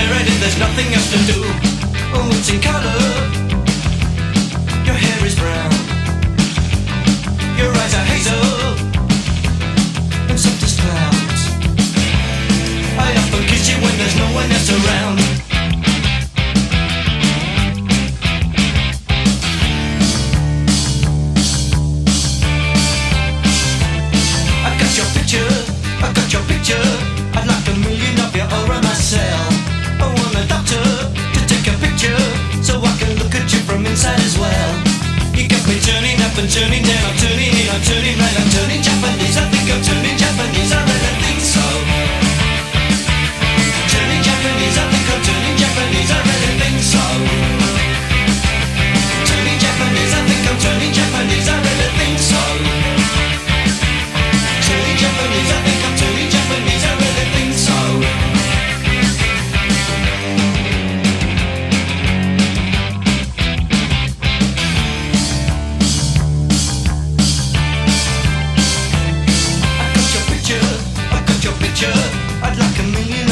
stare at it, there's nothing else to do. Oh, it's in color. Your hair is brown. Your eyes are hazel and soft as clouds. I often kiss you when there's no one else around. I got your picture. I'd like a million of you all around my cell. I want a doctor to take a picture so I can look at you from inside as well. You got me turning up and turning down, I'm turning in, I'm turning right, I'm turning Japanese. I think I'm turning Japanese, I really think so. Turning Japanese, I think I'm turning Japanese, I really think so. Turning Japanese, I think I'm turning Japanese, I really think so. Turning Japanese, I think I'm turning Japanese, I really think so. I got your picture, I'd like a million